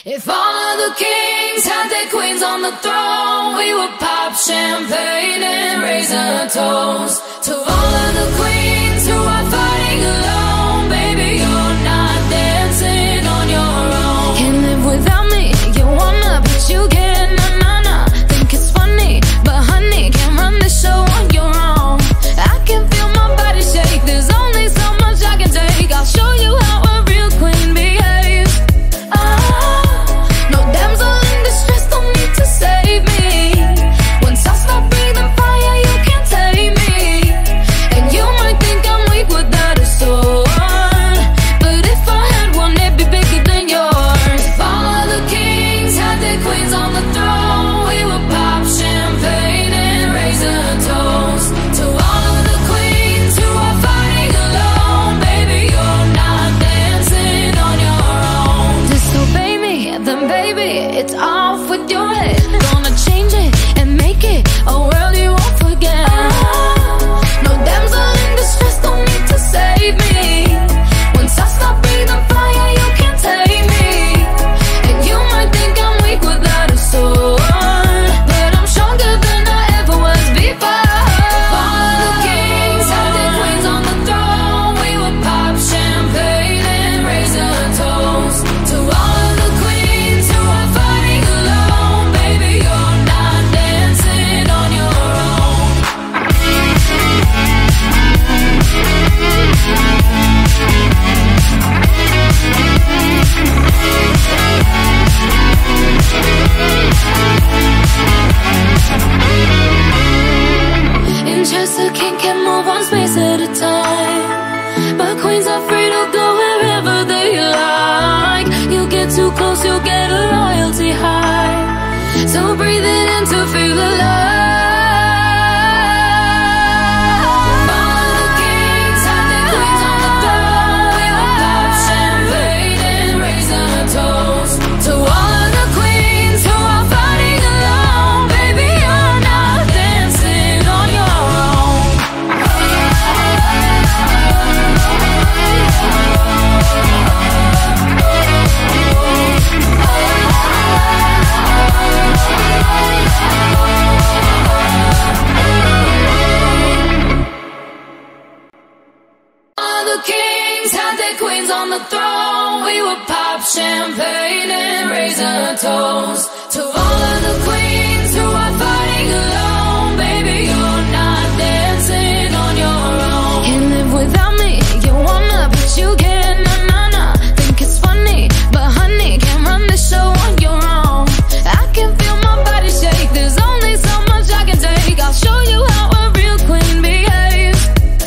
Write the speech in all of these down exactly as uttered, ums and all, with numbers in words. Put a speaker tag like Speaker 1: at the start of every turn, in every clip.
Speaker 1: If all of the kings had their queens on the throne, we would pop champagne and raise a toast to all of the queens who are fighting alone. Baby, you're not dancing on your own. Can't live without me, you wanna, but you can't, nah, nah, nah. Think it's funny, but honey, can't run the show on your own. I can feel my body shake, there's only so much I can take. I'll show you how a real queen behaves. No damsel in distress, don't need to save me. Once I start breathing fire, you can't tame me. And you might think I'm weak without a sword, but if I had one, it'd be bigger than yours. If all of the kings had their queens on the throne, we would pop champagne and raise a toast to all of the queens who are fighting alone. Baby, you're not dancing on your own. Disobey me, then baby, it's off with your head. Gonna change it and make it a world you won't forget. No damsel in distress, don't need to save me. Once I start breathing fire, you can't tame me. And you might think I'm weak without a sword, but I'm stronger than I ever was before. All of the kings had their queens on the throne, we would pop champagne and raise a toast to all of the queens who are fighting alone. Baby, you're not dancing on your own. In chess, a king can move one space at a time, but queens are free to go wherever they like. You get too close, you'll get a royalty high. So breathe it in to feel alive. All of the kings had their queens on the throne, we would pop champagne and raise a toast to all of the queens who are fighting alone. Baby, you're not dancing on your own. All the kings had their queens on the throne, we would pop champagne and raise a toast to all of the queens who are fighting alone. Baby, you're not dancing on your own. Can't live without me, you wanna, but you can't, nah, nah, nah. Think it's funny, but honey, can't run the show on your own. I can feel my body shake, there's only so much I can take. I'll show you how a real queen behaves.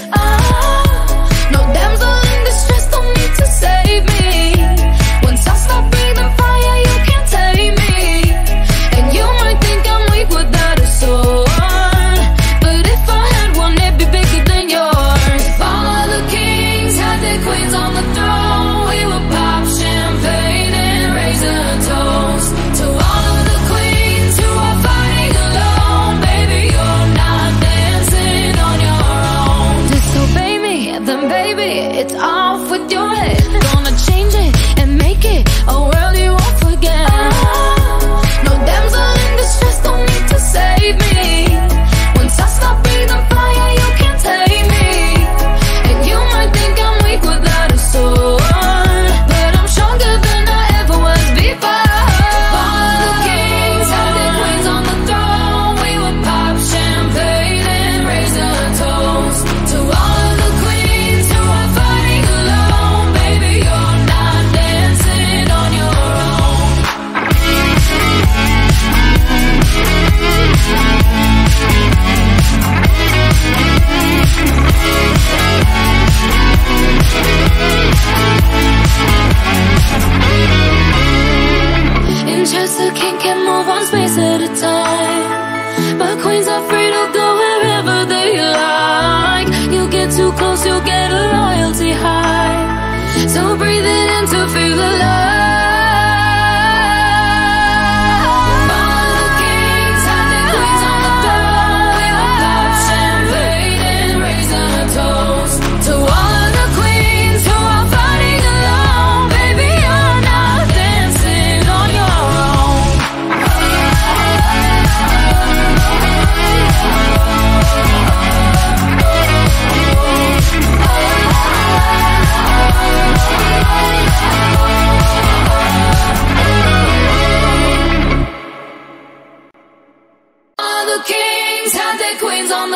Speaker 1: No damsel in distress, don't need to save me. Once I start breathing fire, you can't tame me. And you might think I'm weak without a sword, but if I had one, it'd be bigger than yours. If all of the kings had their queens on the throne, we would pop champagne and raise a toast to all of the queens who are fighting alone. Baby, you're not dancing on your own. Disobey me, then baby, it's off with your head. Gonna change it and make it a world you won't forget. No damsel in distress, don't need to save me. Once I start breathing fire, you can't tame me. And you might think I'm weak without a sword, but I'm stronger than I ever was before. All of the kings had their queens on the throne, we would pop champagne and raise a toast to all of the queens who are fighting alone. Baby, you're not dancing on your own. In chess, a king can move one space at a time, but queens are free to go wherever they like. You get too close, you'll get a royalty high. So breathe it in to feel alive. All of the kings had their queens on the throne, we would pop champagne and raise a toast to all of the queens who are fighting alone. Baby, you're not dancing on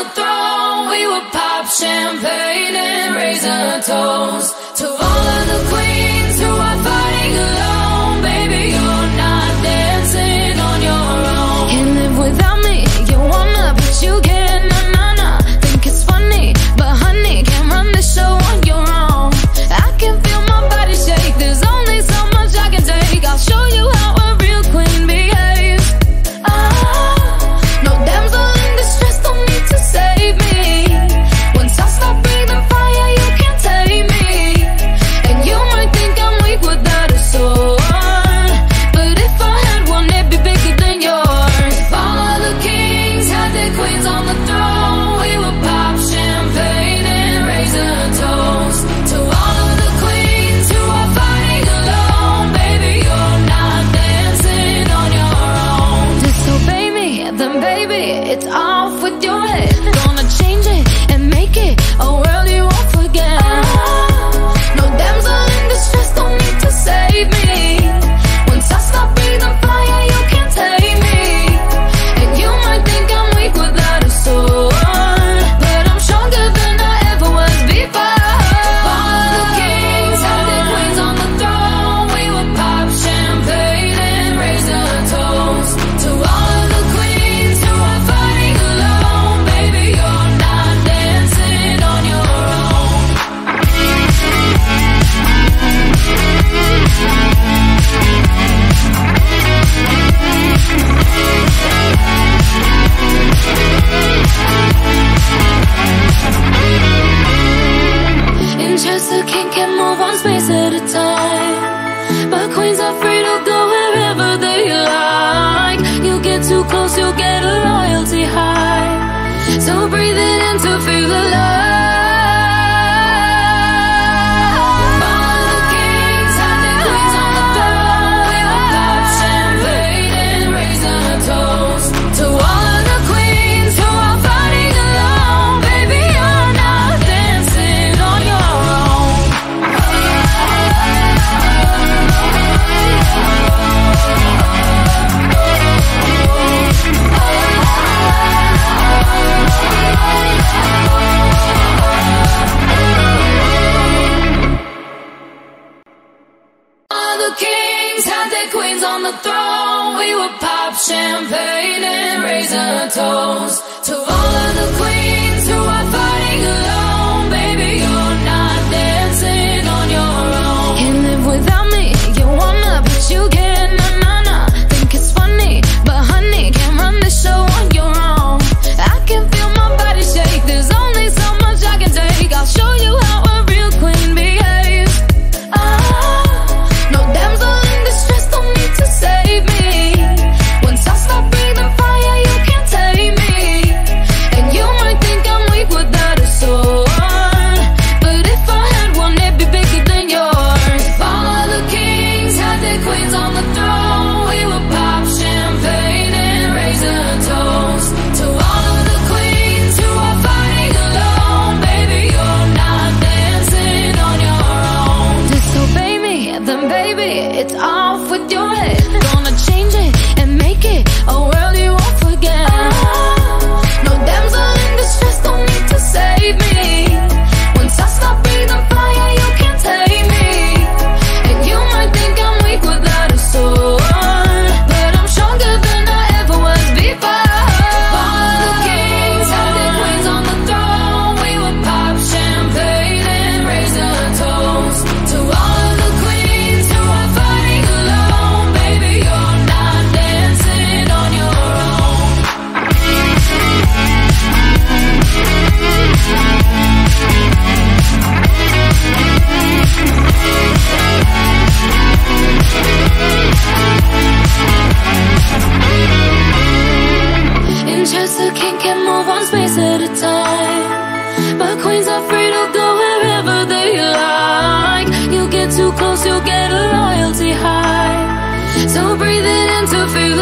Speaker 1: the throne, we would pop champagne and raise a toast to all of the queens who are fighting alone. Baby, you're not dancing on your own. Can't live without me, you wanna, but you can't, nah, nah, nah. Think it's funny, but honey, can't run the show on your own. I can feel my body shake, there's only so much I can take. I'll show you how a real queen behaves. Ah, no damsel in distress, don't need to save me. Once I start breathing fire, you can't tame me. And you might think I'm weak without a sword, but if I had one, it'd be bigger than yours. If all of the kings had their queens on the throne, we would pop champagne and raise a toast to all of the queens who are fighting alone. Baby, you're not dancing on your own. Disobey me, then baby, it's off with your head. Gonna change it and make it a world you won't forget. No damsel in distress, don't need to save me. Once I stop breathing fire, you can't tame me. And you might think I'm weak without a sword, but I'm stronger than I ever was before. All of the kings had their queens on the throne, we would pop champagne and raise a toast to all of the queens who are fighting alone. Baby, you're not dancing on your own. In chess, the king can move one space at a time, but queens are free to go wherever they like. You get too close, you'll get a royalty high. So breathe it in to feel alive. All of the kings had their queens on the throne, we would pop champagne and raise a toast to all of the queens who are fighting alone. Baby, you're not dancing on your own. All the kings had their queens on the throne, we would pop champagne and raise a toast to all of the queens who are fighting alone. Baby, you're not dancing on your own. Can't live without me, you wanna, but you can't, nah, nah, nah. Think it's funny, but honey, can't run the show on your own. I can feel my body shake, there's only so much I can take. I'll show you how a real queen behaves. Ah, no damsel in distress, don't need to save me. Once I start breathing fire, you can't tame me. And you might think I'm weak without a sword, but if I had one, it'd be bigger than yours. If all of the kings had their queens on the throne, we would pop champagne and raise a toast to all of the queens who are fighting alone. Baby, you're not dancing on your own. Disobey me, then baby, it's off with your head. Gonna change it and make it a world you won't forget. No damsel in distress, don't need to save me. Once I stop breathing fire, you can't tame me. And you might think I'm weak without a sword, but I'm stronger than I ever was before. All of the kings had their queens on the throne, we would pop champagne and raise a toast to all of the queens who are fighting alone. Baby, you're not dancing on your own. In chess, the king can move one space at a time, but queens are free to go wherever they like. You get too close, you'll get a royalty high. So breathe it in to feel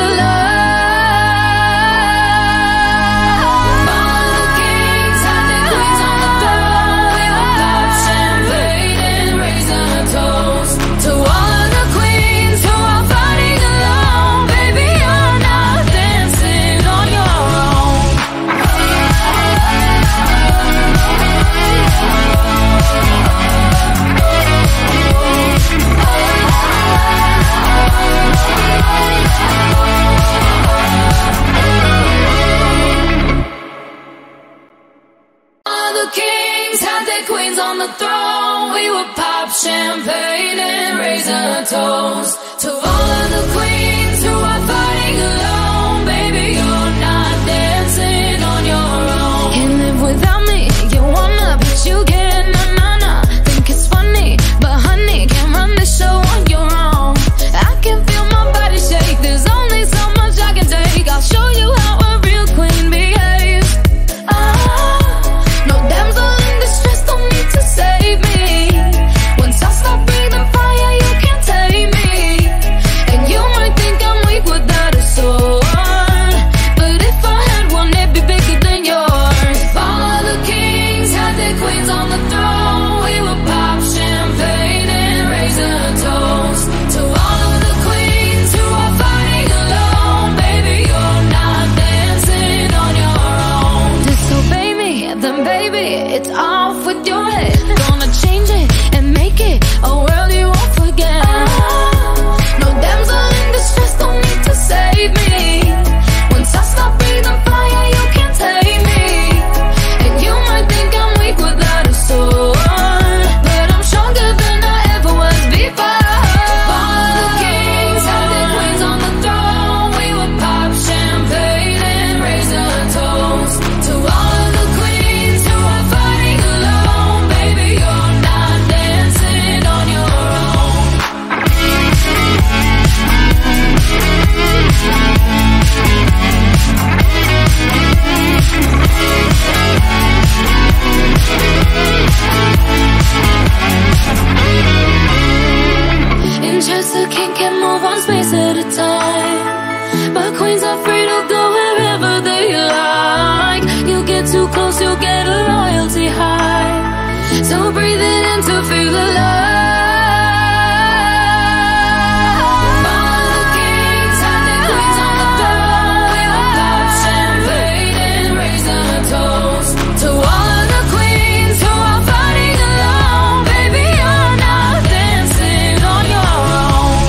Speaker 1: alive. All of the kings had their queens on the throne, we would pop champagne and raise a toast to all of the queens who are fighting alone. Baby, you're not dancing on your own. toast to all of the queens who are fighting alone. Baby, you're not dancing on your own. Can't live without me, you wanna, but you can't, nah, nah, nah. Think it's funny, but honey, can't run the show on your own. I can feel my body shake, there's only so much I can take. I'll show you how a real queen behaves. Ah, no damsel in distress, don't need to save me. Once I start breathing fire, you can't tame me. And you might think I'm weak without a sword, but if I had one, it'd be bigger than yours. If all of the kings had their queens on the throne, we would pop champagne and raise a toast to all of the queens who are fighting alone. Baby, you're not dancing on your own. Disobey me, then baby, it's off with your head. Gonna change it and make it a world you won't forget. No damsel in distress, don't need to save me. Once I start breathing fire, you can't tame me. And you might think I'm weak without a sword, but I'm stronger than I ever was before. If all of the kings had their queens on the throne, we would pop champagne and raise a toast to all of the queens who are fighting alone. Baby, you're not dancing on your own. In chess, the king can move one space at a time, but queens are free to go wherever they like. You get too close, you'll get a royalty high. So breathe it in to feel alive. All of the kings had their queens on the throne. We will pop champagne and raise a toast to all of the queens who are fighting alone. Baby, you're not dancing on your own.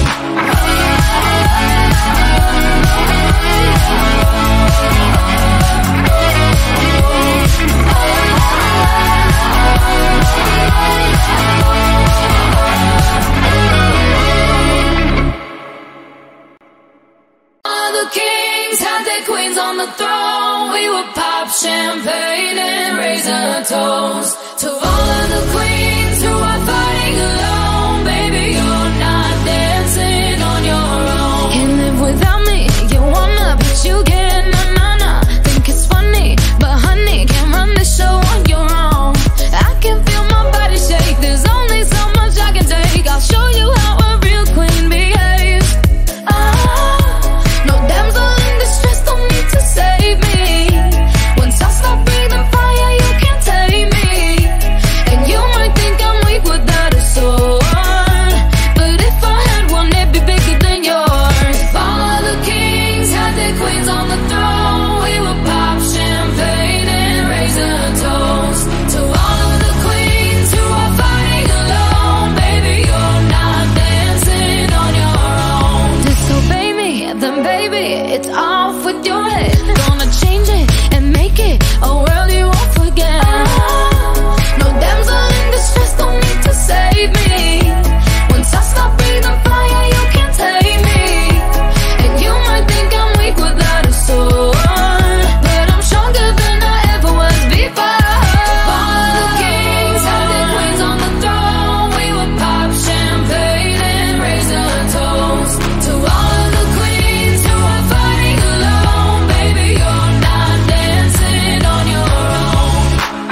Speaker 1: All the kings had their queens on the throne. We would pop champagne and raise a toast to all of the queens who are fighting alone. Baby, you're not dancing on your own. Can't live without me, you wanna, but you can't, nah, nah, nah. Think it's funny, but honey, can't run the show on your own. I can feel my body shake, there's only so much I can take. I'll show you how a real queen behaves. Ah, no damsel in distress, don't need to save me. Once I start breathing fire, you can't tame me. And you might think I'm weak without a sword, but if I had one, it'd be bigger than yours. If all of the kings had their queens on the throne, we would pop champagne and raise a toast to all of the queens who are fighting alone. Baby, you're not dancing on your own. Disobey me, then baby, it's off with your head. Gonna change it and make it a world you won't forget. No damsel in distress, don't need to save me. Once I start breathing fire, you can't tame me. And you might think I'm weak without a sword, but I'm stronger than I ever was before. All of the kings had their queens on the throne. We would pop champagne and raise a toast to all of the queens who are fighting alone. Baby, you're not dancing on your own.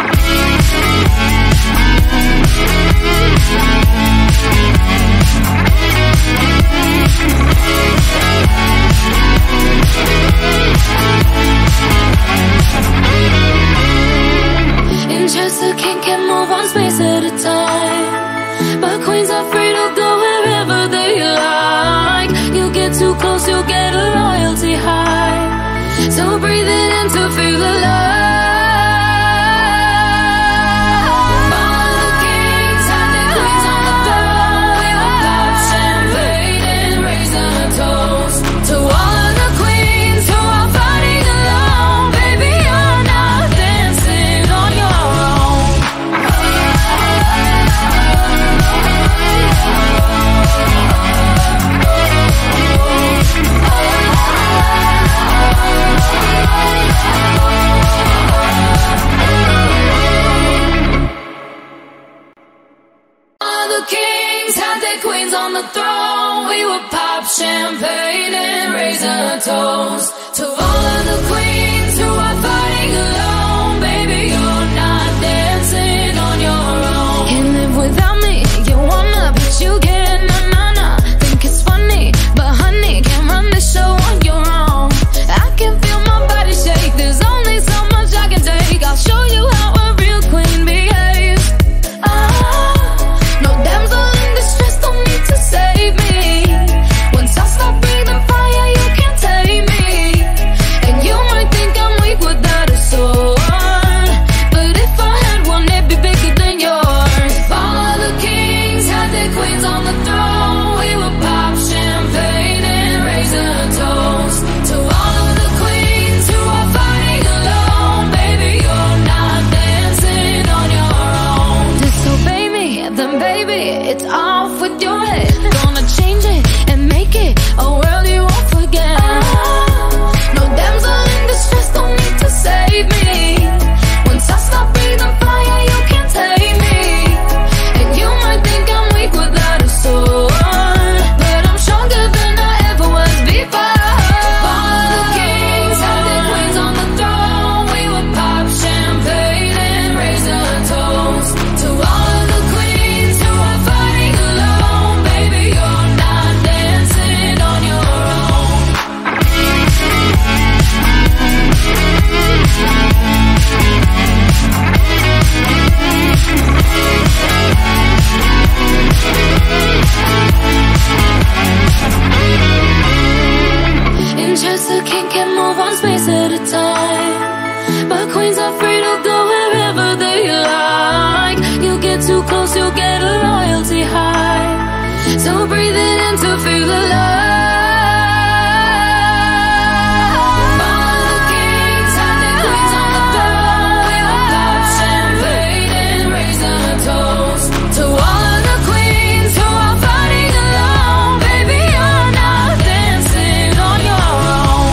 Speaker 1: In chess, the king can move one space at a time, but queens are free to go wherever they like. You get too close, you'll get a royalty high. So breathe it in to feel alive. All of the kings had their queens on the throne. We would pop champagne and raise a toast to all of the queens who are fighting alone. Baby, you're not dancing on your own. raise a toast to all of the queens who are fighting alone. Baby, you're not dancing on your own. Can't live without me, you wanna, but you can't, nah, nah, nah. Think it's funny, but honey, can't run the show on your own. I can feel my body shake, there's only so much I can take. I'll show you how a real queen behaves. Ah, no damsel in distress, don't need to save me. Once I start breathing fire, you can't tame me. And you might think I'm weak without a sword, but if I had one, it'd be bigger than yours. If all of the kings had their queens on the throne, we would pop champagne and raise a toast to all of the queens who are fighting alone. Baby, you're not dancing on your own. Disobey me, then baby, it's off with your head. Gonna change it and make it a world you won't forget. No damsel in distress, don't need to save me. Once I stop breathing fire, you can't tame me. And you might think I'm weak without a sword, but I'm stronger than I ever was before. All of the kings had their queens on the throne, we would pop champagne and raise a toast to all of the queens who are fighting alone. Baby, you're not dancing on your own. In chess, the king can move one space at a time, but queens are free to go wherever they like. You get too close, you'll get a royalty high. So breathe it in to feel the light. All of the kings had their queens on the throne, we would pop champagne and raise a toast to all of the queens who are fighting alone. Baby, you're not dancing on your own.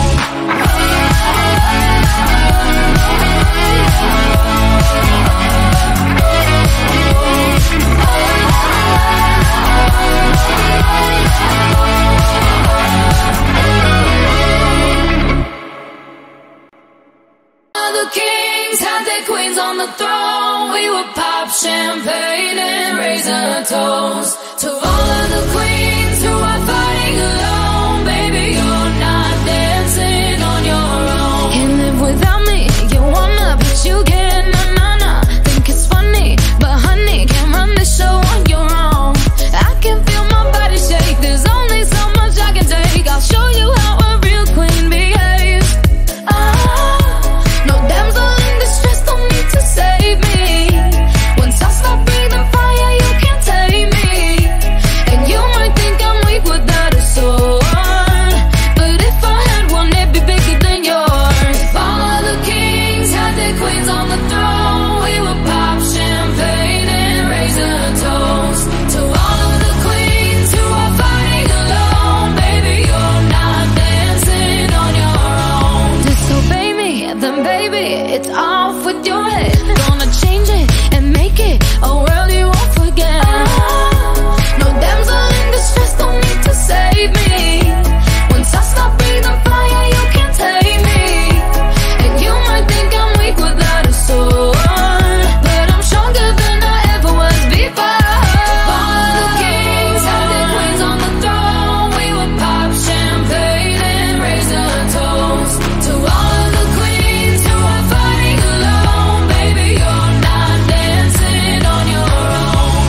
Speaker 1: All the kings had their queens on the throne, we would pop champagne and raise a toast to all of the queens who are fighting alone. Baby, you're not dancing on your own. Can't live without me, you wanna, but you can't, nah, nah, nah. Think it's funny, but honey, can't run the show on your own. I can feel my body shake, there's only so much I can take. I'll show you how a real queen behaves. Ah, no damsel in distress, don't need to save me. Once I stop breathing fire, you can't tame me. And you might think I'm weak without a sword, but if I had one, it'd be bigger than yours. If all of the kings had their queens on the throne, we would pop champagne and raise a toast to all of the queens who are fighting alone. Baby, you're not dancing on your own. Disobey me, then baby, it's off with your head. Gonna change it and make it a world you won't forget. No damsel in distress, don't need to save me. Once I stop breathing fire, you can't tame me. And you might think I'm weak without a sword, but I'm stronger than I ever was before. All of the kings had their queens on the throne, we would pop champagne and raise a toast to all of the queens who are fighting alone. Baby, you're not dancing on your own.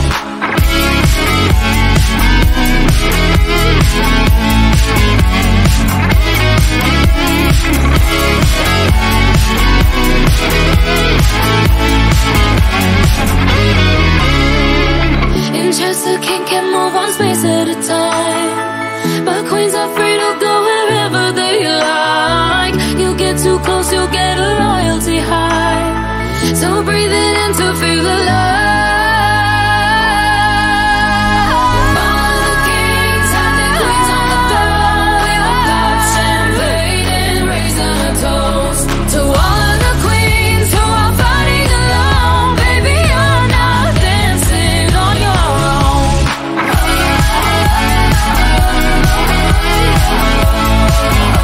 Speaker 1: In chess, the king can move one space at a time, but queens are free to go wherever they like. You get too close, you'll get a royalty high. So breathe it in to feel the light. All of the kings had their queens on the throne, we would pop champagne and raise a toast to all of the queens who are fighting alone. Baby, you're not dancing on your own. Oh,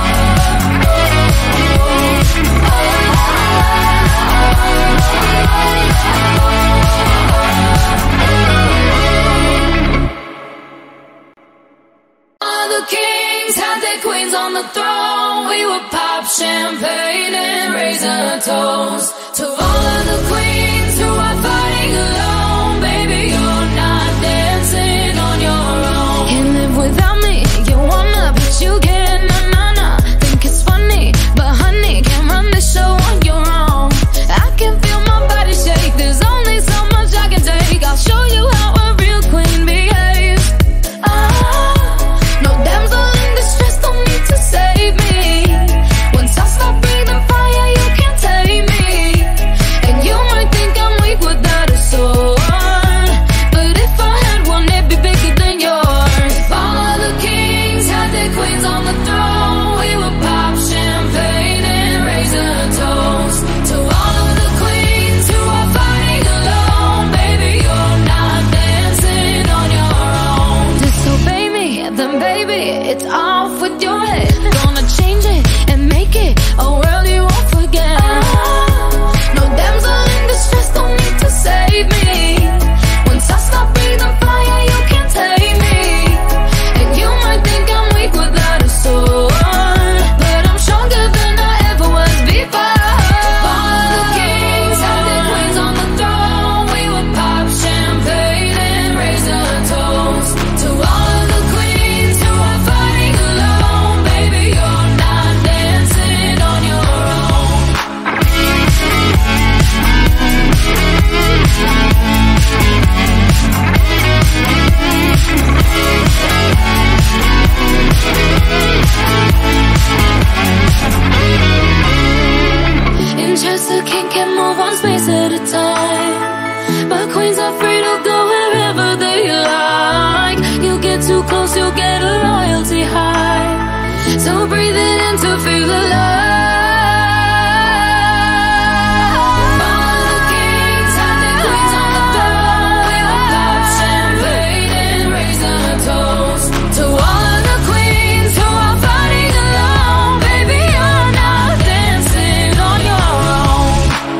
Speaker 1: the throne, we would pop champagne and raise a toast to all of the queens who are fighting alone. Baby, you're not dancing on your own. Can't live without me, you wanna, but you can't, nah, nah, nah. Think it's funny, but honey, can't run the show on your own. I can feel my body shake, there's only so much I can take. I'll show you how a real queen behaves. Ah, no damsel in distress, don't need to save me. Once I start breathing fire, you can't tame me. And you might think I'm weak without a sword, but if I had one, it'd be bigger than yours. If all of the kings had their queens on the throne, we would pop champagne and raise a toast to all of the queens who are fighting alone. Baby, you're not dancing on your own. Disobey me, then baby, it's off with your head. Gonna change it and make it a world you won't forget. No damsel in distress, don't need to save me. Once I start breathing fire, you can't tame me. And you might think I'm weak without a sword, but I'm stronger than I ever was before. If all of the kings had their queens on the throne, we would pop champagne and raise a toast to all of the queens who are fighting alone. Baby, you're not dancing on your own. In chess, a king can move one space at a time, but queens are free to go wherever they like. You get too close, you'll get a royalty high. So breathe it in to feel alive. All of the kings had their queens on the throne, we would pop champagne and raise a toast to all of the queens who are fighting alone. Baby, you're not dancing on your own.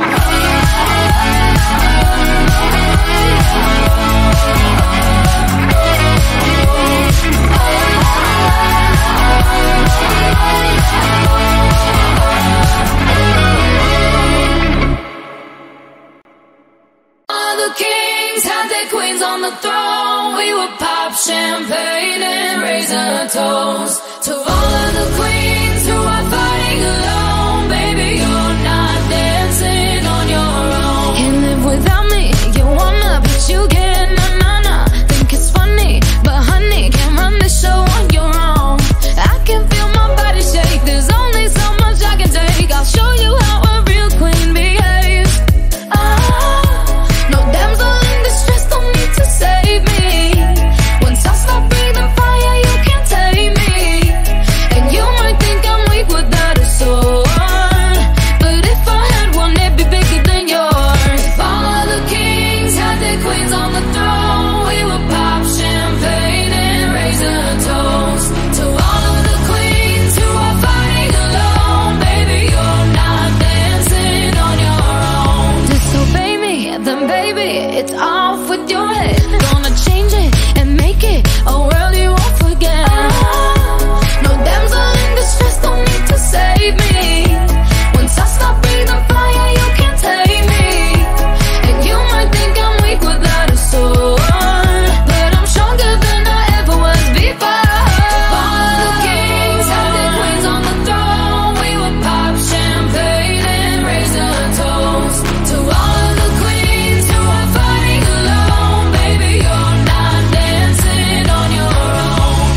Speaker 1: All the kings had their queens on the throne, we would pop champagne and raise a toast to all of the queens who are fighting alone. Baby, you're not dancing on your own. Can't live without me, you wanna, but you can't, nah, nah, nah. Think it's funny, but honey, can't run the show on your own. I can feel my body shake, there's only so much I can take. I'll show you how a real queen behaves. Ah, no damsel in distress, don't need to save me. Once I start breathing fire, you can't tame me. And you might think I'm weak without a sword, but if I had one, it'd be bigger than yours. If all of the kings had their queens on the throne, we would pop champagne and raise a toast to all of the queens who are fighting alone. Baby, you're not dancing on your own. Disobey me, then baby, it's off with your head. Gonna change it and make it a world you won't forget. No damsel in distress, don't need to save me. Once I start breathing fire, you can't tame me. And you might think I'm weak without a sword, but I'm stronger than I ever was before. If all of the kings had their queens on the throne, we would pop champagne and raise a toast to all of the queens who are fighting alone. Baby, you're not dancing on your own.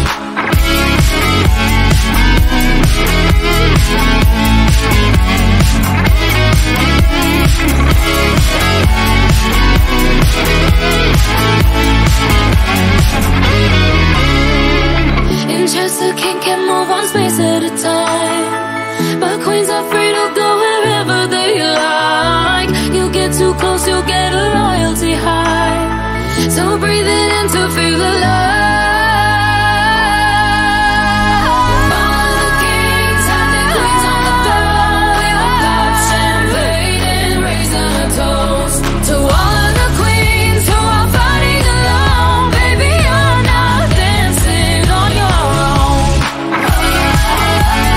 Speaker 1: In chess, a king can move one space at a time, but queens are free to go wherever they like. You get too close, you'll get a royalty high. So breathe it in to feel alive. All of the kings had their queens on the throne, we would pop champagne and raise a toast to all of the queens who are fighting alone. Baby, you're not dancing on your own.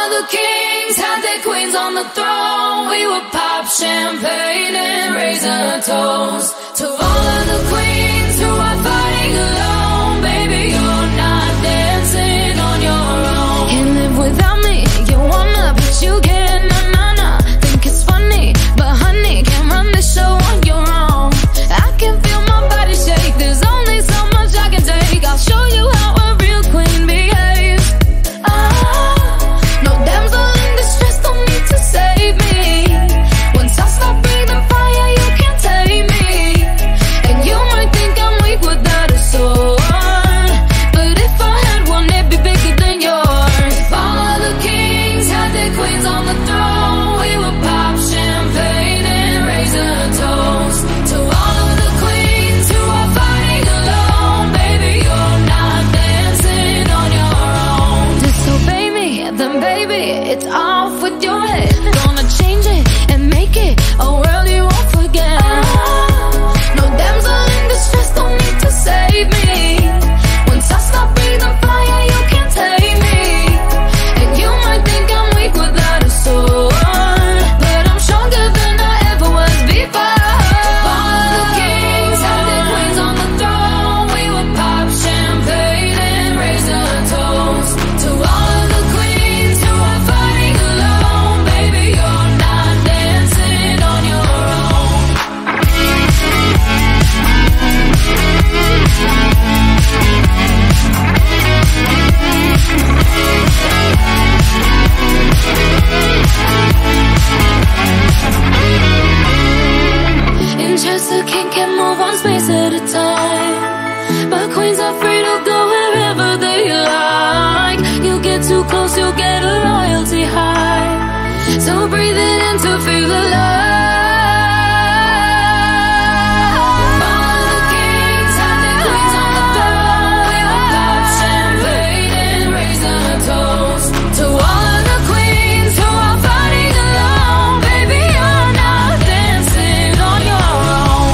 Speaker 1: of the kings had their queens on the throne. We would pop champagne and raise a toast to all of the queens who are fighting alone. Baby, you're not dancing on your own. Can't live without me, you wanna, but you can't. Nah, nah, nah. Think it's funny, but honey, can't run the show on your own. I can feel my body shake, there's only so much I can take. I'll show you how a real queen behaves. Ah, no damsel in distress, don't need to save me. Once I start breathing fire, you can't tame me. And you might think I'm weak without a sword, but if I had one, it'd be bigger than yours. All of the kings had their queens on the throne. We would pop champagne and raise a toast to all of the queens who are fighting alone. Baby, you're not dancing on your own. Disobey me, then baby, it's off with your head. Gonna change it and make it a world you won't forget. No damsel in distress, don't need to save me. Once I stop breathing fire, you can't tame me. And you might think I'm weak without a sword, but I'm stronger than I ever was before. All of the kings had their queens on the throne. We would pop champagne and raise a toast to all of the queens who are fighting alone. Baby, you're not dancing on your own. In chess, the king can move one space at a time, but queens are free to go wherever they like. You get too close, you'll get a royalty high. So breathe it in to feel the light. All of the kings had their queens on the throne. We would pop champagne and raise a toast to all of the queens who are fighting alone. Baby, you're not dancing on your own.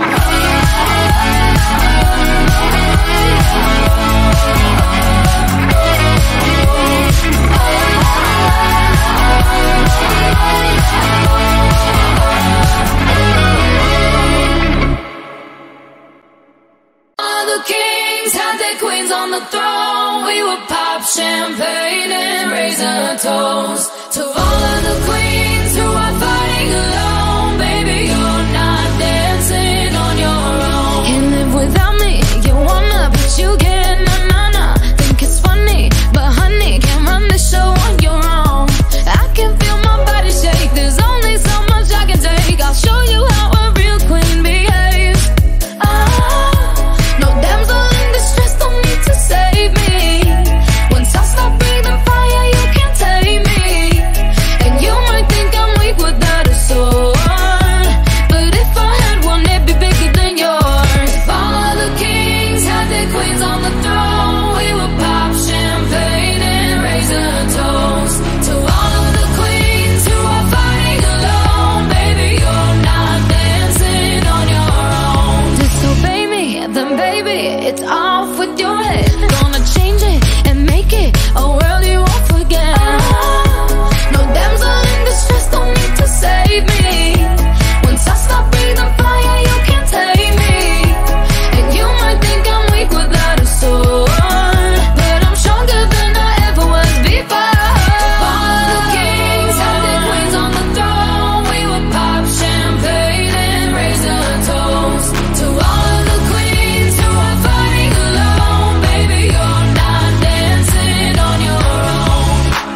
Speaker 1: All the kings had their queens on the throne. We would pop champagne and raise a toast to all of the queens who are fighting alone. Baby, you're not dancing on your own. Can't live without me, you wanna, but you can't. Nah, nah, nah. Think it's funny, but honey, can't run the show on your own. I can feel my body shake, there's only so much I can take. I'll show you how a real queen behaves. Ah, no damsel in distress, don't need to save me. Once I stop breathing fire, you can't tame me. And you might think I'm weak without a sword, but if I had one, it'd be bigger than yours. All of the kings had their queens on the throne. We would pop champagne and raise a toast to all of the queens who are fighting alone. Baby, you're not dancing on your own. Disobey me, then baby, it's off with your head. Gonna change it and make it a world you won't forget. No damsel in distress, don't need to save me. Once I stop breathing fire, you can't tame me. And you might think I'm weak without a sword, but I'm stronger than I ever was before. All of the kings had their queens on the throne. We would pop champagne and raise a toast to all of the queens who are fighting alone. Baby, you're not dancing on your own.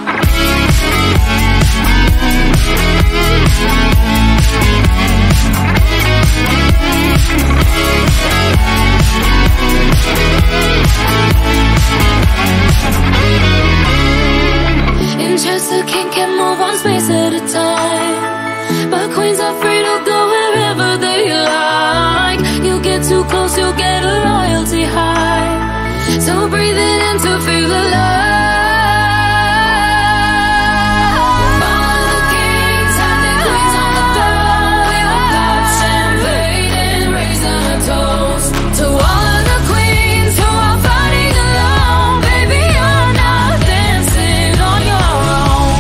Speaker 1: In chess, the king can move one space at a time, but queens are free to go wherever they like. You get too close, you'll get a royalty high. So breathe it in to feel the light. All of the kings had their queens on the throne. We would pop champagne and raise a toast to all of the queens who are fighting alone. Baby, you're not dancing on your own.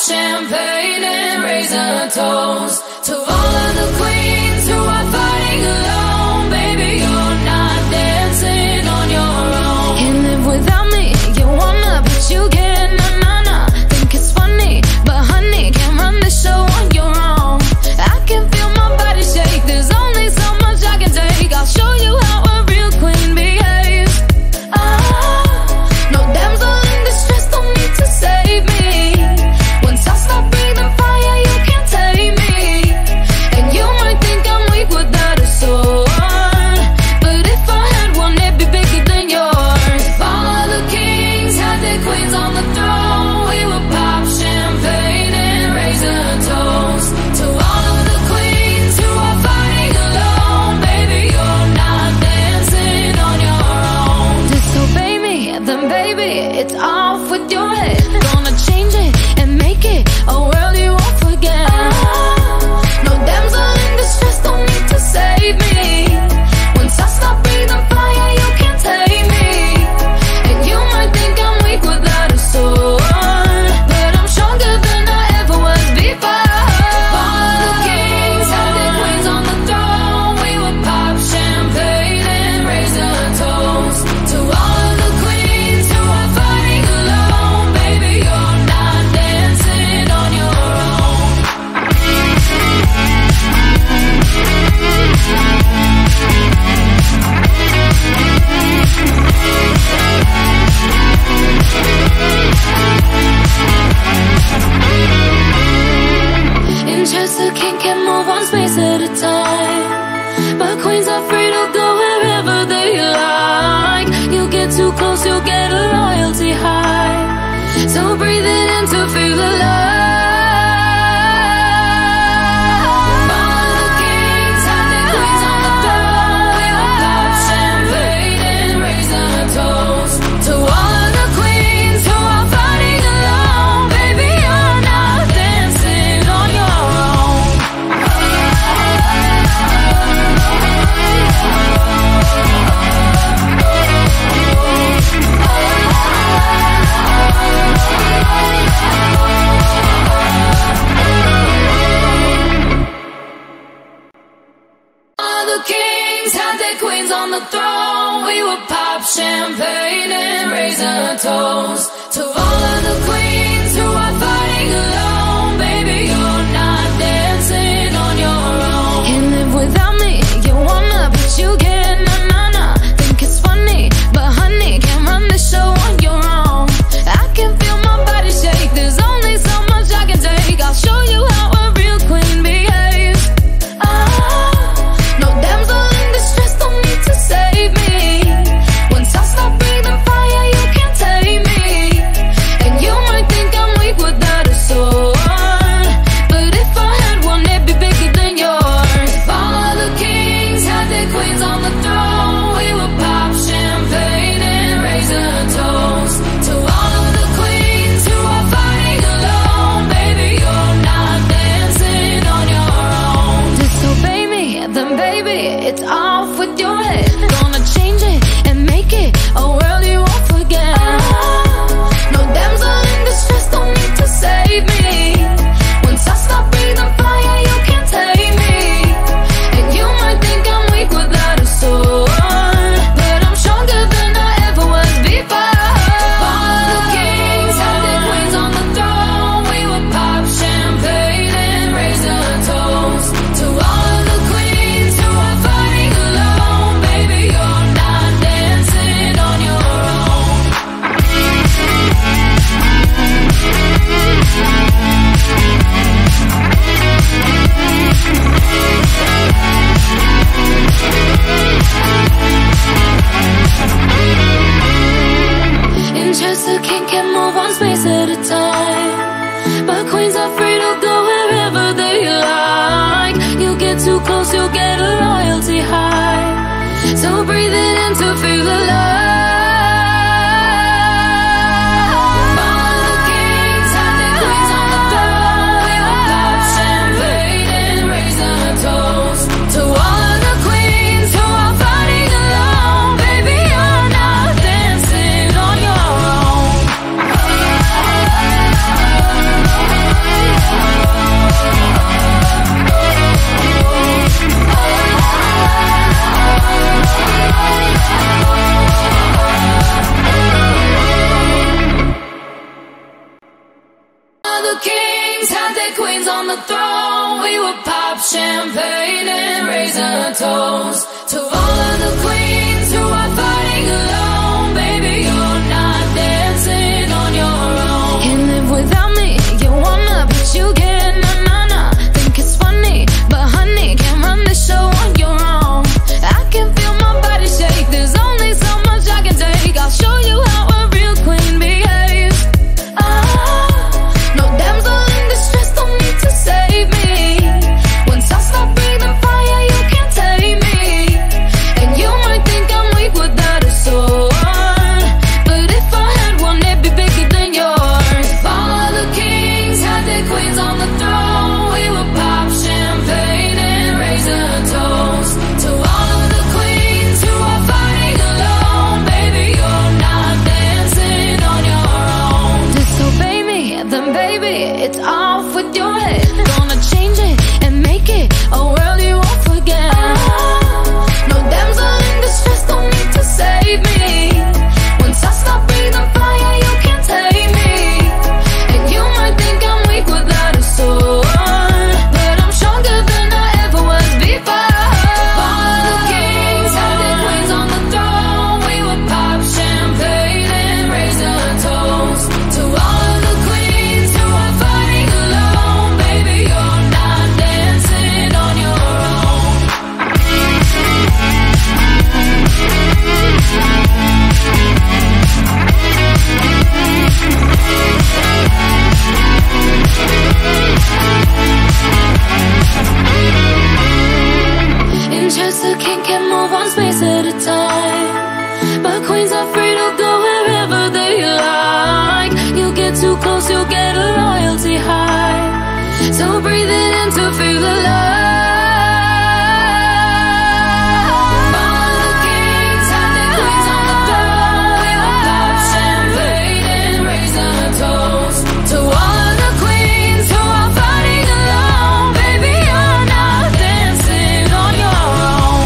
Speaker 1: champagne and raise a toast to all of the queens who are fighting alone. Baby, you're not dancing on your own. Can't live without me, you wanna, but you can't. Nah, nah, nah. Think it's funny, but honey, can't run the show on your own. I can feel my body shake, there's only so much I can take. I'll show you how a real queen behaves. Ah, no damsel in distress, don't need to save me. Once I start breathing fire, you can't tame me. And you might think I'm weak without a sword, but if I had one, it'd be bigger than yours. If all of the kings had their queens on the throne, we would pop champagne and raise a toast to all of the queens who are fighting alone. Baby, you're not dancing on your own. Disobey me, then baby, it's off with your head. Gonna change it and make it a world you won't forget. No damsel in distress, don't need to save me. Once I start breathing fire, you can't tame me. And you might think I'm weak without a sword, but I'm stronger than I ever was before. All of the kings had their queens on the throne, we would pop champagne and raise a toast to all of the queens who are fighting alone. Baby, you're not dancing on your own. In chess, a king can move one space at a time, but queens are free to go wherever they like. You get too close, you'll get a royalty high, so breathe it in to feel alive. All of the kings had their queens on the throne, we would pop champagne and raise a toast to all of the queens who are fighting alone. Baby, you're not dancing on your own. All the kings had their queens on the throne, we would pop champagne and raise a toast to all of the queens who are fighting alone. Baby, you're not dancing on your own. Can't live without me, you wanna, but you can't. Nah, nah, nah. Think it's funny, but honey, can't run the show on your own. I can feel my body shake, there's only so much I can take. I'll show you how a real queen behaves. Ah, no damsel in distress, don't need to save me. Once I start breathing fire, you can't tame me. And you might think I'm weak without a sword, but if I had one, it'd be bigger than yours. If all of the kings had their queens on the throne, we would pop champagne and raise a toast to all of the queens who are fighting alone. Baby, you're not dancing on your own. Disobey me, then baby, it's off with your head. Gonna change it and make it a world you won't forget. No damsel in distress, don't need to save me. Once I start breathing fire, you can't tame me. And you might think I'm weak without a sword, but I'm stronger than I ever was before. All of the kings had their queens on the throne, we would pop champagne and raise a toast to all of the queens who are fighting alone. Baby, champagne and raise a toast to all of the queens who are fighting alone. Baby, you're not dancing on your own. Can't live without me, you wanna, but you can't. Nah, nah, nah. Think it's funny, but honey, can't run the show on your own. I can feel my body shake, there's only so much I can take. I'll show you how a real queen behaves. Ah, no damsel in distress, don't need to save me. Once I start breathing fire, you can't tame me. And you might think I'm weak without a sword, but if I had one, it'd be bigger than yours. All of the kings had their queens on the throne. We would pop champagne and raise a toast to all of the queens who are fighting alone. Baby, you're not dancing on your own. Disobey me, then baby, it's off with your head. Gonna change it and make it a world you won't forget. No damsel in distress, don't need to save me. Once I stop breathing fire, you can't tame me. And you might think I'm weak without a sword, but I'm stronger than I ever was before. All of the kings had their queens on the throne. We would pop champagne and raise a toast to all of the queens who are fighting alone. Baby, you're not dancing on your own. In chess, the king can move one space at a time, but queens are free to go wherever they like. You get too close, you'll get a royalty high. So breathe it in to feel the light. All of the kings had their queens on the throne. We would pop champagne and raise a toast to all of the queens who are fighting alone. Baby, you're not dancing on your own.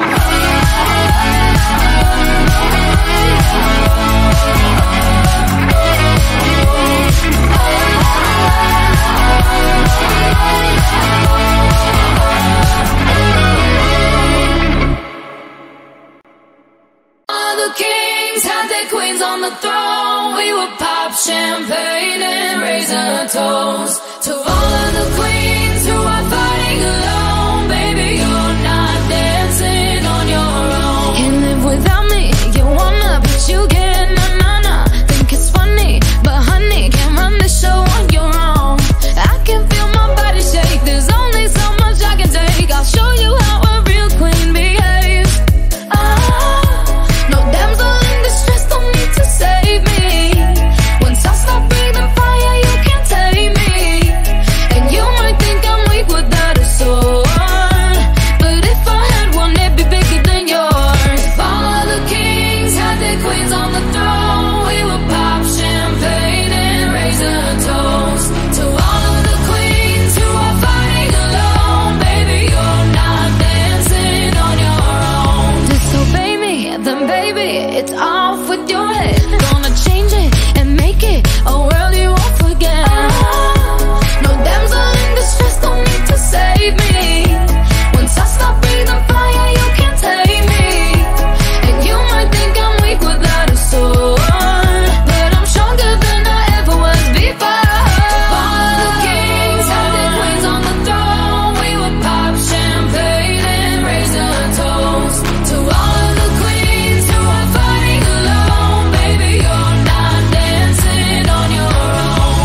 Speaker 1: All the kings had their queens on the throne. We would pop champagne and raise a toast to all of the queens who are fighting alone. Baby, you're not dancing on your own. Can't live without me, you wanna, but you can't. Nah, nah, nah. Think it's funny, but honey, can't run the show on your own. I can feel my body shake, there's only so much I can take. I'll show you how a real queen behaves. Ah, no damsel in distress, don't need to save me. Once I stop breathing fire, you can't tame me. And you might think I'm weak without a sword, but if I had one, it'd be bigger than yours. All of the kings had their queens on the throne. We would pop champagne and raise a toast to all of the queens who are fighting alone. Baby, you're not dancing on your own. Disobey me, then baby, it's off with your head. Gonna change it and make it a world you won't forget. No damsel in distress, don't need to save me. Once I stop breathing fire, you can't tame me. And you might think I'm weak without a sword, but I'm stronger than I ever was before. All of the kings had their queens on the throne. We would pop champagne and raise a toast to all of the queens who are fighting alone. Baby, you're not dancing on your own.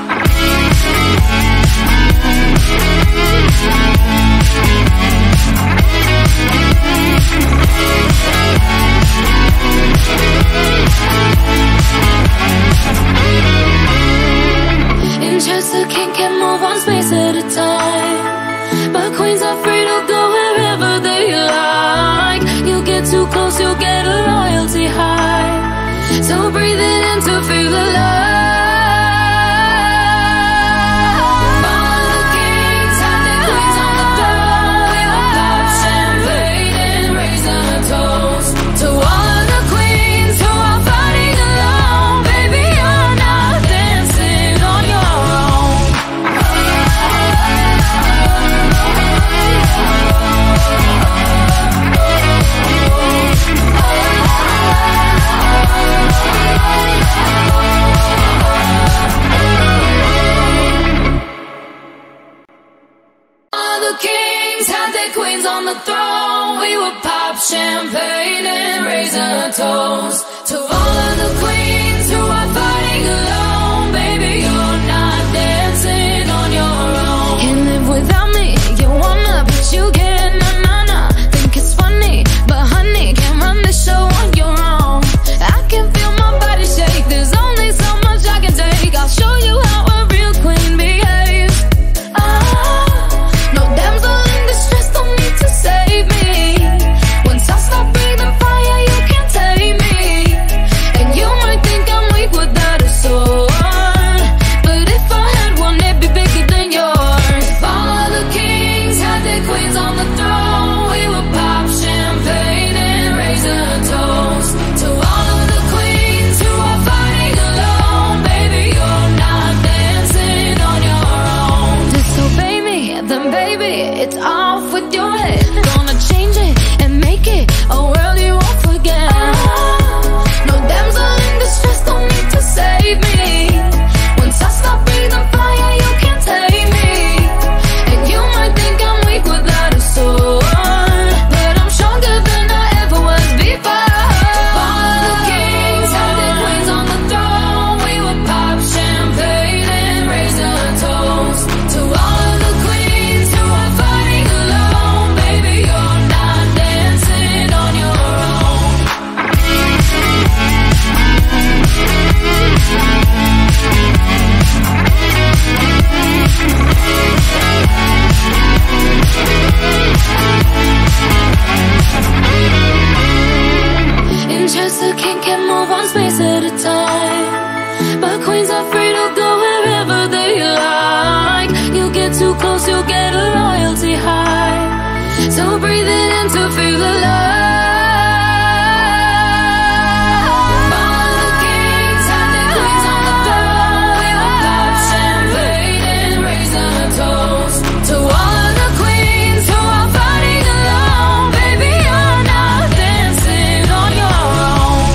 Speaker 1: In chess, the king can move one space at a time, but queens are free to go wherever they like. You get too close, you'll get a royalty high. So breathe it in to feel the light. All of the kings had their queens on the throne. We would pop champagne and raise a toast to all of the queens who are fighting alone. Baby, you're not dancing on your own. the throne, we would pop champagne and raise a toast to all of the queens who are fighting alone. Baby, you're not dancing on your own. Can't live without me, you wanna, but you can't. Nah, nah, nah. Think it's funny, but honey, can't run the show on your own. I can feel my body shake, there's only so much I can take. I'll show you how a real queen behaves. Ah, no damsel in distress, don't need to save me. Once I start breathing fire, you can't tame me. And you might think I'm weak without a sword, but if I had one, it'd be bigger than yours. If all of the kings had their queens on the throne, we would pop champagne and raise a toast to all of the queens who are fighting alone. Baby, you're not dancing on your own. Disobey me, then baby, it's off with your head. Gonna change it and make it a world you won't forget. No damsel in distress, don't need to save me. Once I stop breathing fire, you can't tame me. And you might think I'm weak without a sword, but I'm stronger than I ever was before. All of the kings had their queens on the throne, we would pop champagne and raise a toast to all of the queens who are fighting alone. Baby, you're not dancing on your own. In chess, the king can move one space at a time, but queens are free to go wherever they like. You get too close, you'll get a royalty high. So breathe it in to feel alive. All of the kings had their queens on the throne, we would pop champagne and raise a toast to all of the queens who are fighting alone. Baby, you're not dancing on your own.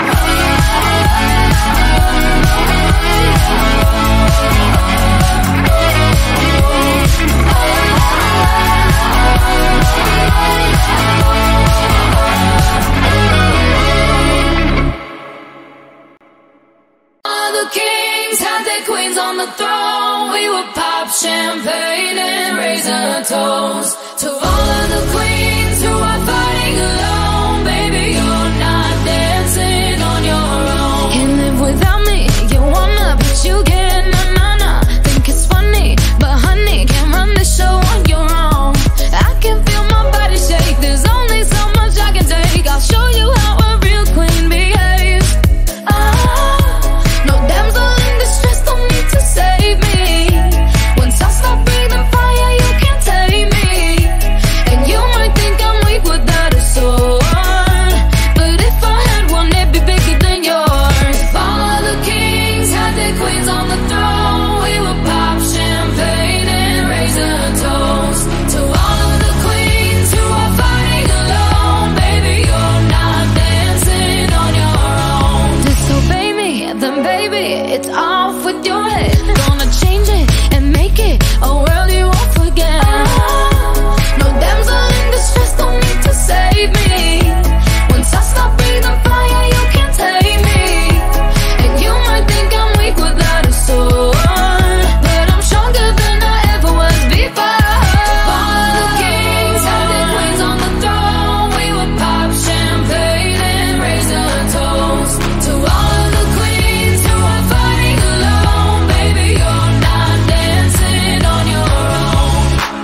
Speaker 1: All the kings had their queens on the throne, we would pop champagne and raise a toast to all of the queens who are fighting alone. Baby, you're not dancing on your own. Can't live without me, you wanna, but you can't. Nah, nah, nah. Think it's funny, but honey, can't run the show on your own. I can feel my body shake, there's only so much I can take. I'll show you how a real queen behaves. Ah, no damsel in distress, don't need to save me. Once I start breathing fire, you can't tame me. And you might think I'm weak without a sword, but if I had one, it'd be bigger than yours. If all of the kings had their queens on the throne, we would pop champagne and raise a toast to all of the queens who are fighting alone. Baby, you're not dancing on your own. Disobey me, then baby, it's off with your head. Gonna change it and make it a world you won't forget. No damsel in distress, don't need to save me. Once I stop breathing fire, you can't tame me. And you might think I'm weak without a sword, but I'm stronger than I ever was before. All of the kings had their queens on the throne, we would pop champagne and raise a toast to all of the queens who are fighting alone. Baby, you're not dancing on your own.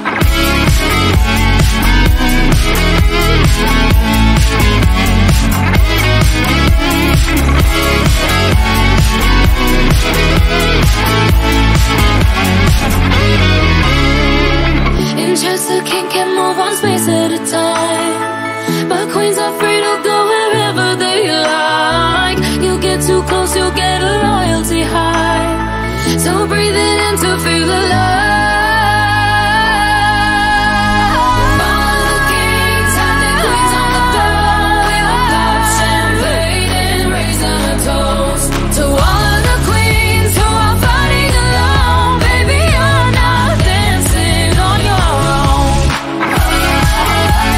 Speaker 1: In chess, the king can move one space at a time, but queens are free to go wherever they like. You get too close, you'll get a royalty high. So breathe it in to feel alive. All of the kings had their queens on the throne, we would pop champagne and raise a toast to all of the queens who are fighting alone. Baby, you're not dancing on your own.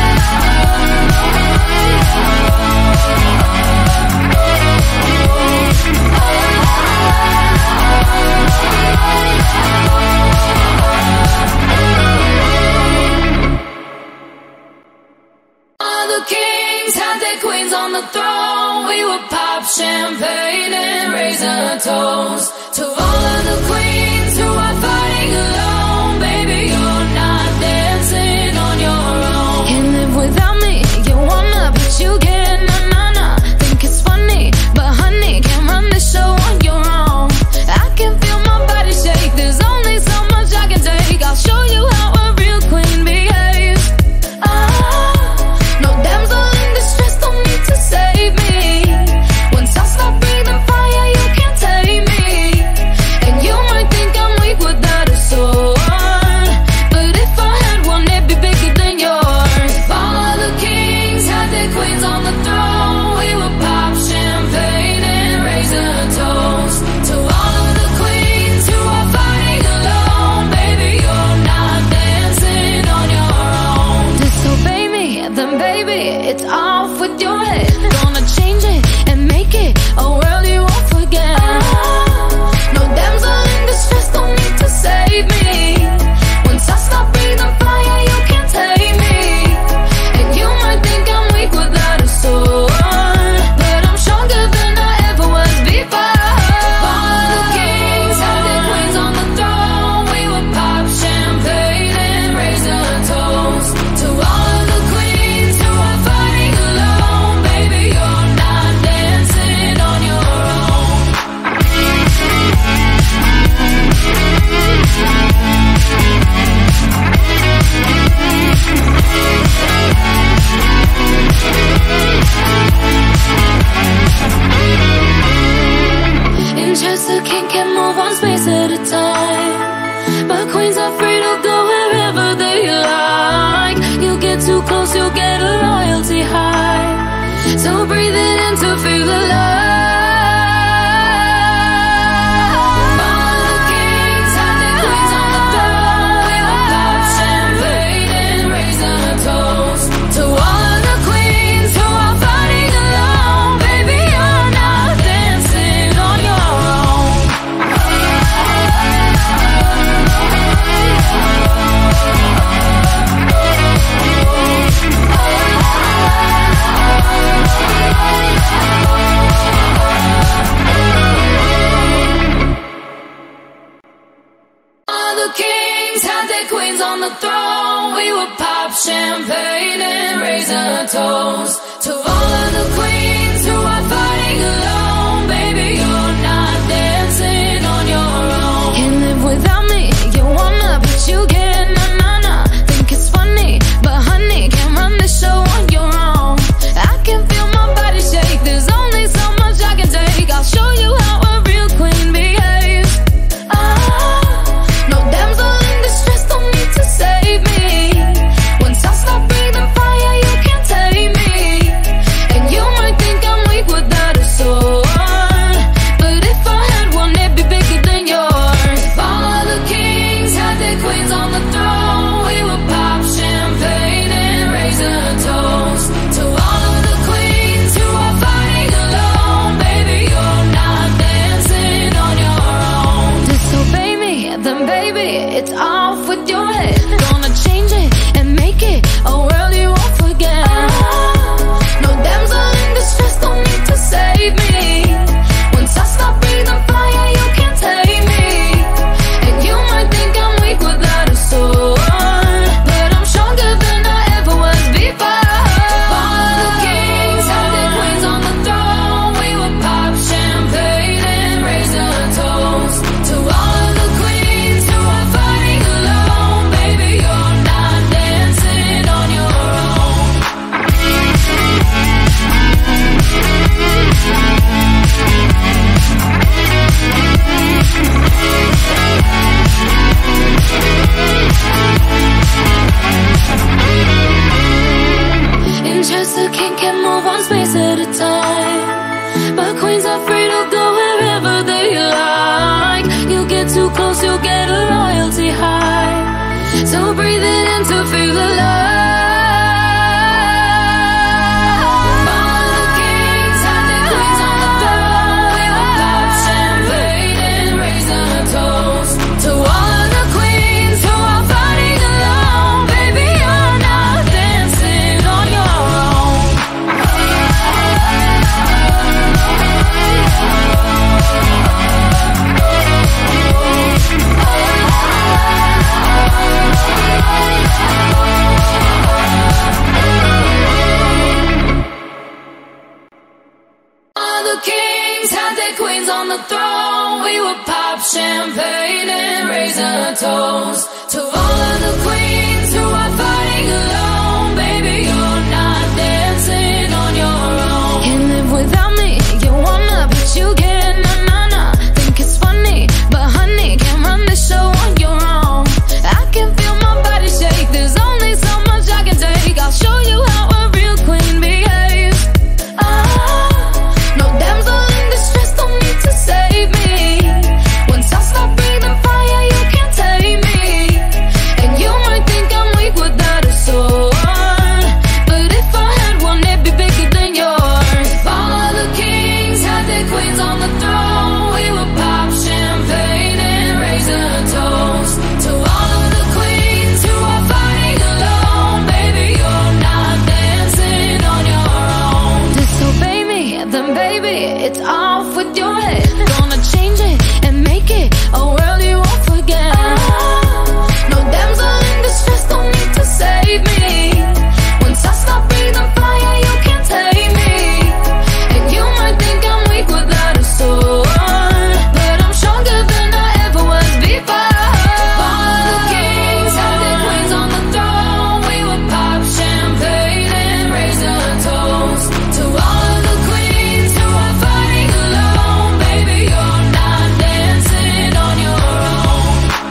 Speaker 1: the throne, we would pop champagne and raise a toast to all of the queens who are fighting alone. Baby, you're not dancing on your own. Can't live without me, you wanna, but you can't. Nah, nah, nah, think it's funny, but honey, can't run the show on your own. I can feel my body shake, there's only so much I can take. I'll show you how a real queen behaves. Ah, no damsel in distress, don't need to save me. Once I start breathing fire, you can't tame me. And you might think I'm weak without a sword, but if I had one, it'd be bigger than yours. If all of the kings had their queens on the throne, we would pop champagne and raise a toast to all of the queens who are fighting alone. Baby, you're not dancing on your own. Disobey me, then baby, it's off with your head. Gonna change it and make it a world you won't forget. No damsel in distress, don't need to save me. Once I stop breathing fire, you can't tame me. And you might think I'm weak without a sword, but I'm stronger than I ever was before. If all of the kings had their queens on the throne, we would pop champagne and raise a toast to all of the queens who are fighting alone. Baby, you're not dancing on your own. In chess, the king can move one space at a time, but queens are free to go wherever they like. You get too close, you'll get a royalty high. So breathe it in to feel the light. All of the kings had their queens on the throne, we would pop champagne and raise a toast to all of the queens who are fighting alone. Baby, you're not dancing on your own. All the kings had their queens on the throne, we would pop champagne and raise a toast to all of the queens who are fighting alone. Baby, you're not dancing on your own. Can't live without me, you wanna, but you can't. Nah, nah, nah, think it's funny, but honey, can't run the show on your own. I can feel my body shake, there's only so much I can take. I'll show you how a real queen behaves. Ah, no damsel in distress, don't need to save me. Once I stop breathing fire, you can't tame me. And you might think I'm weak without a sword, but if I had one, it'd be bigger than yours. If all of the kings had their queens on the throne, we would pop champagne and raise a toast to all of the queens who are fighting alone. Baby, you're not dancing on your own. Disobey me, then baby, it's off with your head. Gonna change it and make it a world you won't forget. No damsel in distress, don't need to save me. Once I stop breathing fire, you can't tame me. And you might think I'm weak without a sword, but I'm stronger than I ever was before. If all of the kings had their queens on the throne, we would pop champagne and raise a toast to all of the queens who are fighting alone. Baby, you're not dancing on your own. In chess, the king can move one space at a time, but queens are free to go wherever they like. You get too close, you'll get a royalty high. So breathe it in to feel the light. All of the kings had their queens on the throne, we would pop champagne and raise a toast to all of the queens who are fighting alone. Baby, you're not dancing on your own. the kings had their queens on the throne. We would pop champagne and raise a toast to all of the queens who are fighting alone. Baby, you're not dancing on your own. Can't live without me, you wanna, but you can't. Nah, nah, nah. Think it's funny, but honey, can't run the show on your own. I can feel my body shake, there's only so much I can take. I'll show you how a real queen behaves. Ah, no damsel in distress, don't need to save me. Once I start breathing fire, you can't tame me. And you might think I'm weak without a sword, but if I had one, it'd be bigger than yours. If all of the kings had their queens on the throne, we would pop champagne and raise a toast to all of the queens who are fighting alone. Baby, you're not dancing on your own. Disobey me, then baby, it's off with your head. Gonna change it and make it a world you won't forget. No damsel in distress, don't need to save me. Once I stop breathing fire, you can't tame me. And you might think I'm weak without a sword, but I'm stronger than I ever was before. All of the kings had their queens on the throne. We would pop champagne and raise a toast to all of the queens who are fighting alone. Baby, you're not dancing on your own.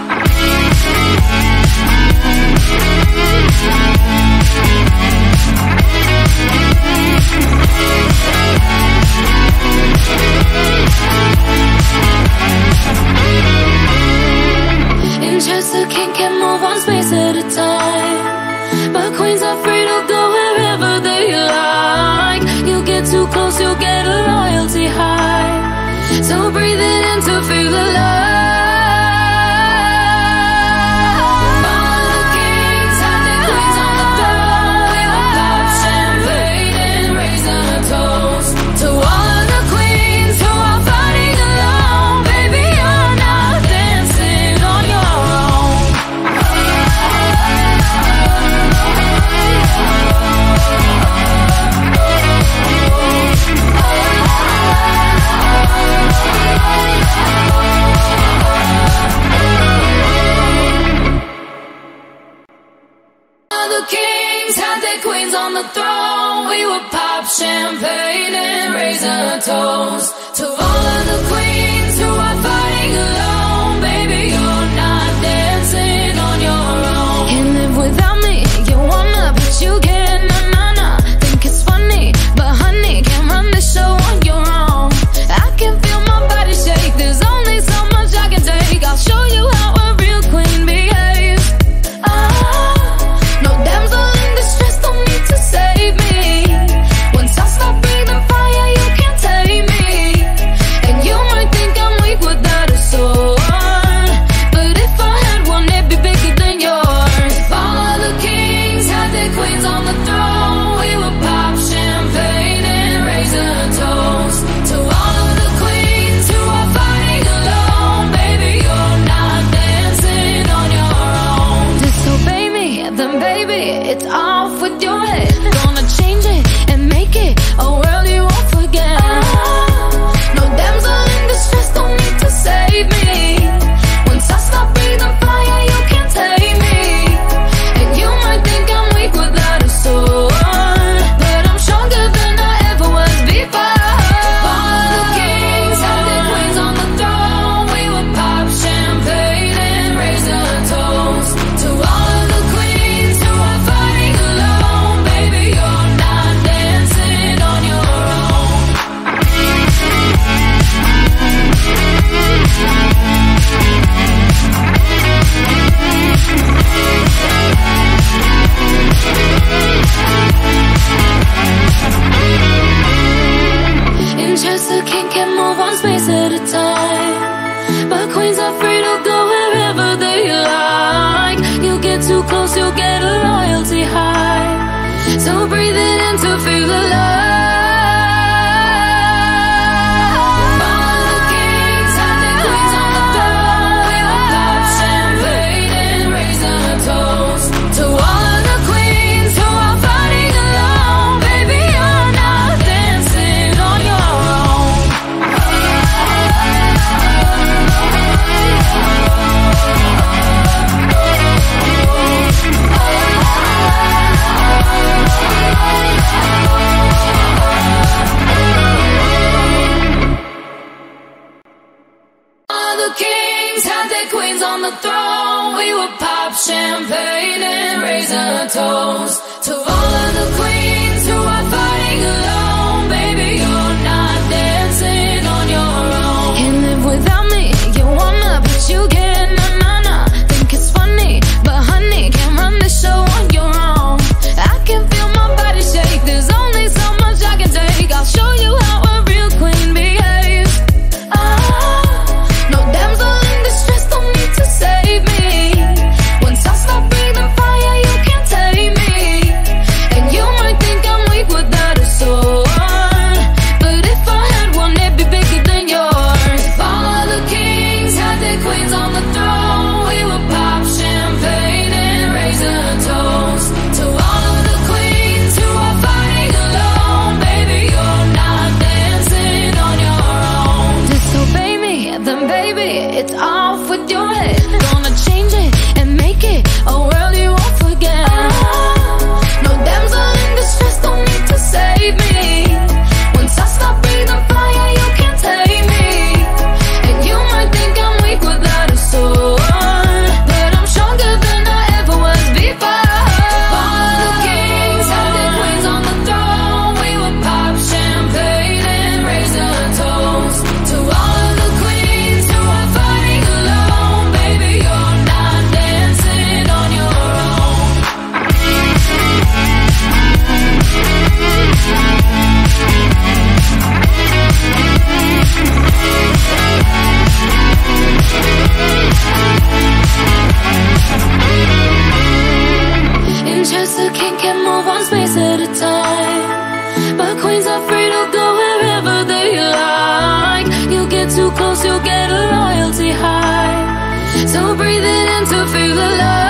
Speaker 1: In chess, the king can move one space at a time, but queens are free to go wherever they like. You get too close, you'll get a royalty high. So breathe it in to feel alive. All of the kings had their queens on the throne. We would pop champagne and raise a toast to all of the queens who are fighting alone. Baby, you're not dancing on your own. All the kings had their queens on the throne. We would pop champagne and raise a toast to all of the queens who are fighting alone. Baby, you're not dancing on your own. Can't live without me, you wanna, but you can't. Nah, nah, nah. Think it's funny, but honey, can't run the show on your own. I can feel my body shake, there's only so much I can take. I'll show you how a real queen behaves. Ah, no damsel in distress, don't need to save me. Once I start breathing fire, you can't tame me. And you might think I'm weak without a sword, but if I had one, it'd be bigger than yours. If all of the kings had their queens on the throne, we would pop champagne and raise a toast to all of the queens who are fighting alone. Baby, you're not dancing on your own. Disobey me, then baby, it's off with your head. Gonna change it and make it a world you won't forget. No damsel in distress, don't need to save me. Once I stop breathing fire, you can't tame me. And you might think I'm weak without a sword, but I'm stronger than I ever was before. All of the kings had their queens on the throne. We would pop champagne and raise a toast to all of the queens who are fighting alone. Baby, you're not dancing on your own. In chess, the king can move one space at a time, but queens are free to go wherever they like. You get too close, you'll get a royalty high. So breathe it in to feel alive. All of the kings had their queens on the throne. We would pop champagne and raise a toast to all of the queens who are fighting alone. Baby, you're not dancing on your own. the throne, we would pop champagne and raise a toast to all of the queens who are fighting alone. Baby, you're not dancing on your own. Can't live without me, you wanna, but you can't, nah, nah, nah. Think it's funny, but honey, can't run the show on your own. I can feel my body shake, there's only so much I can take. I'll show you how a real queen behaves. Ah, no damsel in distress, don't need to save me. Once I start breathing fire, you can't tame me. And you might think I'm weak without a sword, but if I had one, it'd be bigger than yours. If all of the kings had their queens on the throne, we would pop champagne and raise a toast to all of the queens who are fighting alone. Baby, you're not dancing on your own. Disobey me, then baby, it's off with your head. Gonna change it and make it a world you won't forget. No damsel in distress, don't need to save me. Once I stop breathing fire, you can't tame me. And you might think I'm weak without a sword, but I'm stronger than I ever was before. If all of the kings had their queens on the throne, we would pop champagne and raise a toast to all of the queens who are fighting alone. Baby, you're not dancing on your own. In chess, the king can move one space at a time, but queens are free to go wherever they like. You get too close, you'll get a loyalty high, so breathe it in to feel alive.